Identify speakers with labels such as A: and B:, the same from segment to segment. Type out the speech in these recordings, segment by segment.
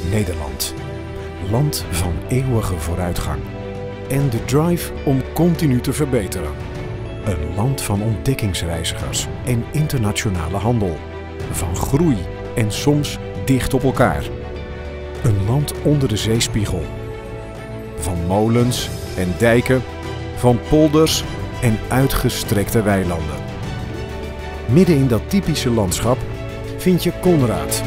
A: Nederland. Land van eeuwige vooruitgang. En de drive om continu te verbeteren. Een land van ontdekkingsreizigers en internationale handel. Van groei en soms dicht op elkaar. Een land onder de zeespiegel. Van molens en dijken, van polders en uitgestrekte weilanden. Midden in dat typische landschap vind je Konraad.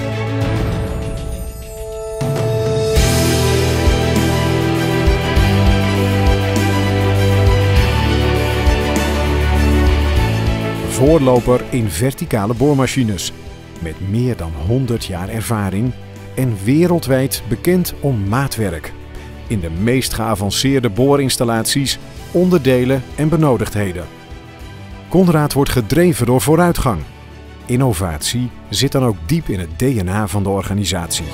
A: Voorloper in verticale boormachines, met meer dan 100 jaar ervaring en wereldwijd bekend om maatwerk in de meest geavanceerde boorinstallaties, onderdelen en benodigdheden. Konraad wordt gedreven door vooruitgang. Innovatie zit dan ook diep in het DNA van de organisatie.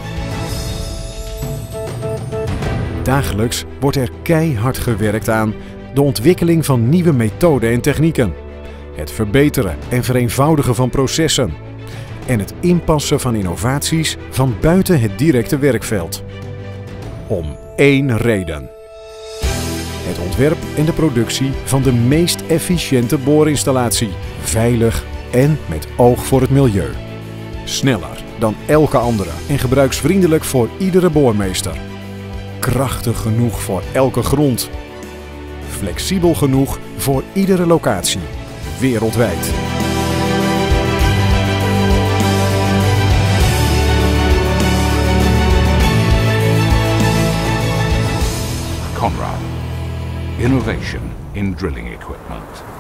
A: Dagelijks wordt er keihard gewerkt aan de ontwikkeling van nieuwe methoden en technieken, het verbeteren en vereenvoudigen van processen en het inpassen van innovaties van buiten het directe werkveld. Om één reden: het ontwerp en de productie van de meest efficiënte boorinstallatie, veilig en met oog voor het milieu. Sneller dan elke andere en gebruiksvriendelijk voor iedere boormeester. Krachtig genoeg voor elke grond. Flexibel genoeg voor iedere locatie, wereldwijd.
B: Conrad. Innovation in drilling equipment.